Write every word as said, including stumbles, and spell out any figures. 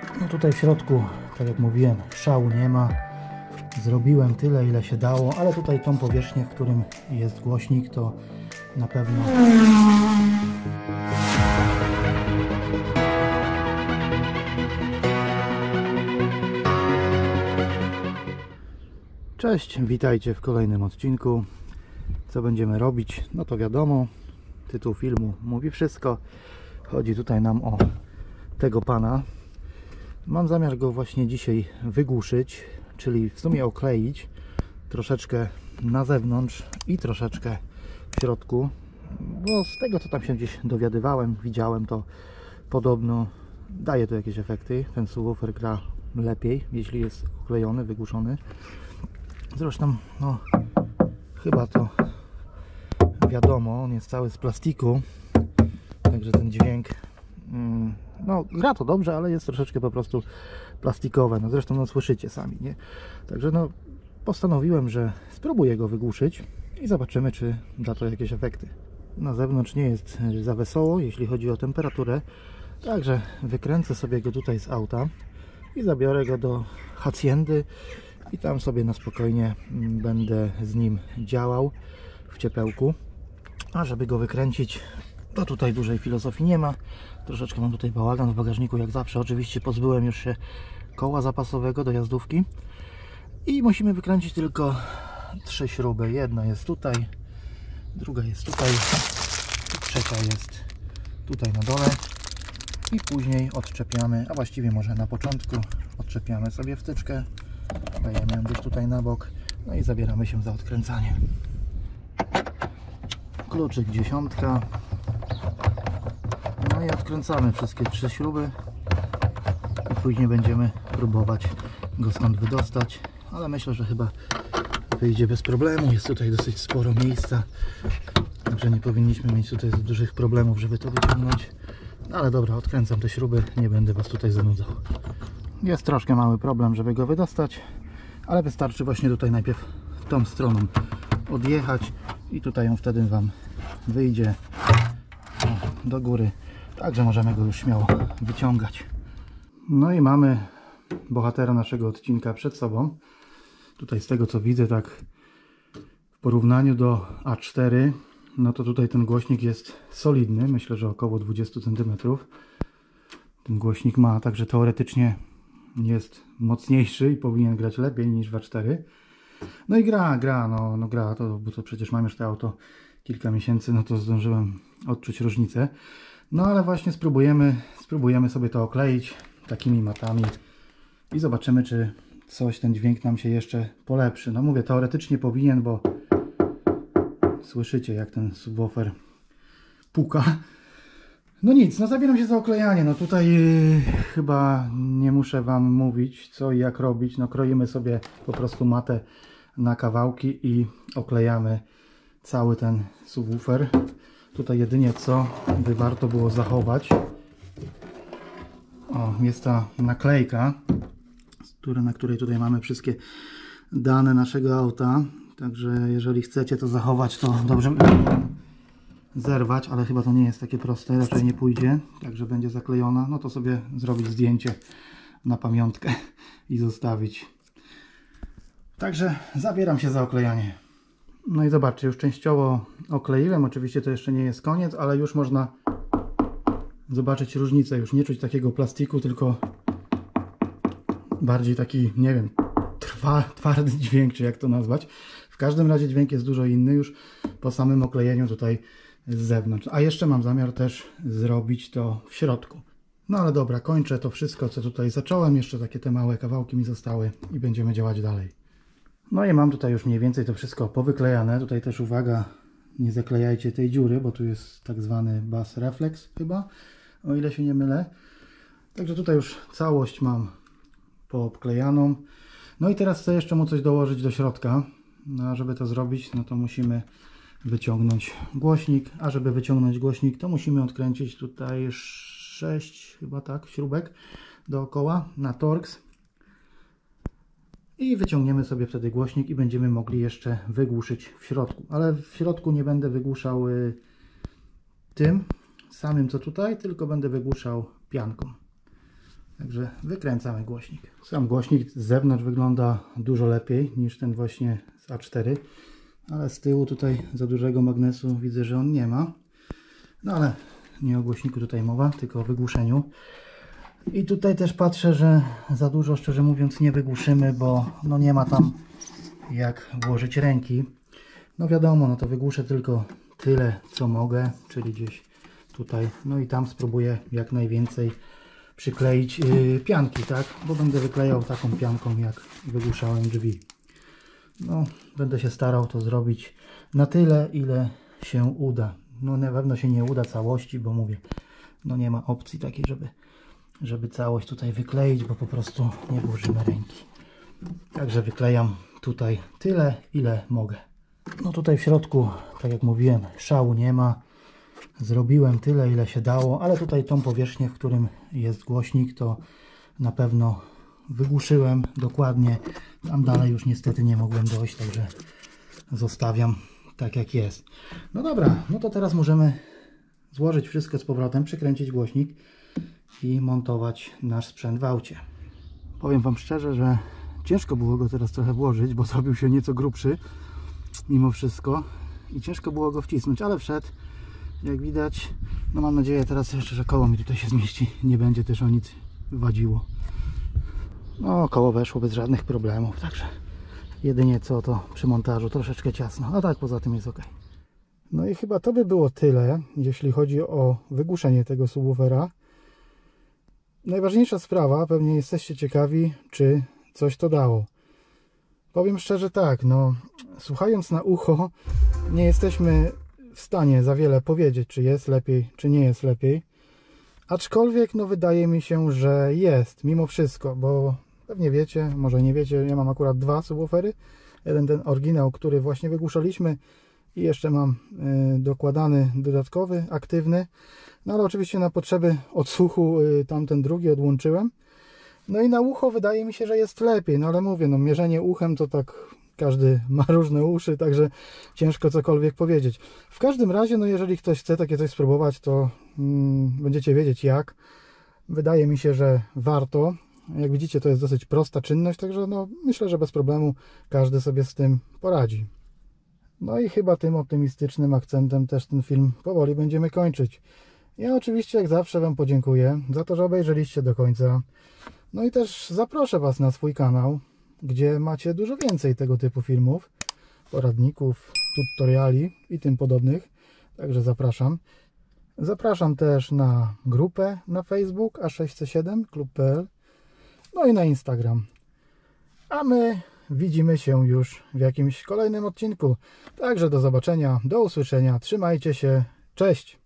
No tutaj w środku, tak jak mówiłem, szału nie ma. Zrobiłem tyle, ile się dało, ale tutaj tą powierzchnię, w którym jest głośnik, to na pewno... Cześć, witajcie w kolejnym odcinku. Co będziemy robić? No to wiadomo, tytuł filmu mówi wszystko. Chodzi tutaj nam o tego pana. Mam zamiar go właśnie dzisiaj wygłuszyć, czyli w sumie okleić troszeczkę na zewnątrz i troszeczkę w środku, bo z tego, co tam się gdzieś dowiadywałem, widziałem, to podobno daje to jakieś efekty. Ten subwoofer gra lepiej, jeśli jest oklejony, wygłuszony. Zresztą, no, chyba to wiadomo, on jest cały z plastiku, także ten dźwięk, mm, no, gra to dobrze, ale jest troszeczkę po prostu plastikowe. No zresztą, no, słyszycie sami, nie? Także, no, postanowiłem, że spróbuję go wygłuszyć i zobaczymy, czy da to jakieś efekty. Na zewnątrz nie jest za wesoło, jeśli chodzi o temperaturę, także wykręcę sobie go tutaj z auta i zabiorę go do haciendy i tam sobie na spokojnie będę z nim działał w ciepełku. A żeby go wykręcić, to tutaj dużej filozofii nie ma. Troszeczkę mam tutaj bałagan w bagażniku, jak zawsze. Oczywiście pozbyłem już się koła zapasowego do jazdówki i musimy wykręcić tylko trzy śruby. Jedna jest tutaj, druga jest tutaj, trzecia jest tutaj na dole i później odczepiamy, a właściwie może na początku odczepiamy sobie wtyczkę, dajemy ją gdzieś tutaj na bok, no i zabieramy się za odkręcanie. Kluczyk dziesiątka, no i odkręcamy wszystkie trzy śruby i później będziemy próbować go stąd wydostać, ale myślę, że chyba wyjdzie bez problemu. Jest tutaj dosyć sporo miejsca, także nie powinniśmy mieć tutaj dużych problemów, żeby to wyciągnąć. No ale dobra, odkręcam te śruby, nie będę Was tutaj zanudzał. Jest troszkę mały problem, żeby go wydostać, ale wystarczy właśnie tutaj najpierw tą stroną odjechać i tutaj on wtedy Wam wyjdzie do góry, także możemy go już śmiało wyciągać. No i mamy bohatera naszego odcinka przed sobą. Tutaj z tego, co widzę, tak w porównaniu do A cztery, no to tutaj ten głośnik jest solidny, myślę, że około dwadzieścia centymetrów ten głośnik ma, także teoretycznie jest mocniejszy i powinien grać lepiej niż w A cztery. No i gra, gra, no, no gra, to, bo to przecież mam już to auto kilka miesięcy, no to zdążyłem odczuć różnicę. No ale właśnie spróbujemy, spróbujemy sobie to okleić takimi matami i zobaczymy, czy coś, ten dźwięk nam się jeszcze polepszy. No mówię, teoretycznie powinien, bo słyszycie, jak ten subwoofer puka. No nic, no zabieram się za oklejanie. No tutaj yy, chyba nie muszę Wam mówić, co i jak robić. No kroimy sobie po prostu matę na kawałki i oklejamy cały ten subwoofer. Tutaj jedynie co by warto było zachować, o, jest ta naklejka, który, na której tutaj mamy wszystkie dane naszego auta. Także jeżeli chcecie to zachować, to dobrze zerwać, ale chyba to nie jest takie proste, raczej nie pójdzie, także będzie zaklejona. No to sobie zrobić zdjęcie na pamiątkę i zostawić. Także zabieram się za oklejanie. No i zobaczcie, już częściowo okleiłem. Oczywiście to jeszcze nie jest koniec, ale już można zobaczyć różnicę. Już nie czuć takiego plastiku, tylko bardziej taki, nie wiem, trwa, twardy dźwięk, czy jak to nazwać. W każdym razie dźwięk jest dużo inny już po samym oklejeniu tutaj z zewnątrz. A jeszcze mam zamiar też zrobić to w środku. No ale dobra, kończę to wszystko, co tutaj zacząłem. Jeszcze takie te małe kawałki mi zostały i będziemy działać dalej. No i mam tutaj już mniej więcej to wszystko powyklejane. Tutaj też uwaga, nie zaklejajcie tej dziury, bo tu jest tak zwany bus reflex chyba, o ile się nie mylę. Także tutaj już całość mam poobklejaną. No i teraz chcę jeszcze mu coś dołożyć do środka. No a żeby to zrobić, no to musimy wyciągnąć głośnik, a żeby wyciągnąć głośnik, to musimy odkręcić tutaj sześć chyba tak śrubek dookoła na Torx i wyciągniemy sobie wtedy głośnik i będziemy mogli jeszcze wygłuszyć w środku, ale w środku nie będę wygłuszał tym samym co tutaj, tylko będę wygłuszał pianką. Także wykręcamy głośnik. Sam głośnik z zewnątrz wygląda dużo lepiej niż ten właśnie z A cztery, ale z tyłu tutaj za dużego magnesu widzę, że on nie ma. No ale nie o głośniku tutaj mowa, tylko o wygłuszeniu. I tutaj też patrzę, że za dużo, szczerze mówiąc, nie wygłuszymy, bo no nie ma tam jak włożyć ręki. No wiadomo, no to wygłuszę tylko tyle, co mogę, czyli gdzieś tutaj, no i tam spróbuję jak najwięcej przykleić yy, pianki, tak? Bo będę wyklejał taką pianką, jak wygłuszałem drzwi. No, będę się starał to zrobić na tyle, ile się uda. No na pewno się nie uda całości, bo mówię, no nie ma opcji takiej, żeby, żeby całość tutaj wykleić, bo po prostu nie włożymy ręki. Także wyklejam tutaj tyle, ile mogę. No tutaj w środku, tak jak mówiłem, szału nie ma. Zrobiłem tyle, ile się dało, ale tutaj tą powierzchnię, w którym jest głośnik, to na pewno wygłuszyłem dokładnie. Tam dalej już niestety nie mogłem dojść, także zostawiam tak jak jest. No dobra, no to teraz możemy złożyć wszystko z powrotem, przykręcić głośnik i montować nasz sprzęt w aucie. Powiem Wam szczerze, że ciężko było go teraz trochę włożyć, bo zrobił się nieco grubszy mimo wszystko i ciężko było go wcisnąć, ale wszedł. Jak widać, no mam nadzieję teraz jeszcze, że koło mi tutaj się zmieści, nie będzie też o nic wadziło. No koło weszło bez żadnych problemów, także jedynie co to przy montażu troszeczkę ciasno, a tak poza tym jest ok. No i chyba to by było tyle, jeśli chodzi o wygłuszenie tego subwoofera. Najważniejsza sprawa, pewnie jesteście ciekawi, czy coś to dało. Powiem szczerze tak, no słuchając na ucho nie jesteśmy w stanie za wiele powiedzieć, czy jest lepiej, czy nie jest lepiej. Aczkolwiek no wydaje mi się, że jest, mimo wszystko, bo pewnie wiecie, może nie wiecie, ja mam akurat dwa subwoofery. Jeden ten oryginał, który właśnie wygłuszaliśmy i jeszcze mam y, dokładany dodatkowy, aktywny. No ale oczywiście na potrzeby odsłuchu y, tamten drugi odłączyłem. No i na ucho wydaje mi się, że jest lepiej, no ale mówię, no mierzenie uchem to tak każdy ma różne uszy, także ciężko cokolwiek powiedzieć. W każdym razie, no jeżeli ktoś chce takie coś spróbować, to mm, będziecie wiedzieć jak. Wydaje mi się, że warto. Jak widzicie, to jest dosyć prosta czynność, także no myślę, że bez problemu każdy sobie z tym poradzi. No i chyba tym optymistycznym akcentem też ten film powoli będziemy kończyć. Ja oczywiście jak zawsze Wam podziękuję za to, że obejrzeliście do końca. No i też zaproszę Was na swój kanał, gdzie macie dużo więcej tego typu filmów, poradników, tutoriali i tym podobnych. Także zapraszam. Zapraszam też na grupę na Facebook A sześć C siedem klub kropka P L, no i na Instagram. A my widzimy się już w jakimś kolejnym odcinku. Także do zobaczenia, do usłyszenia. Trzymajcie się. Cześć!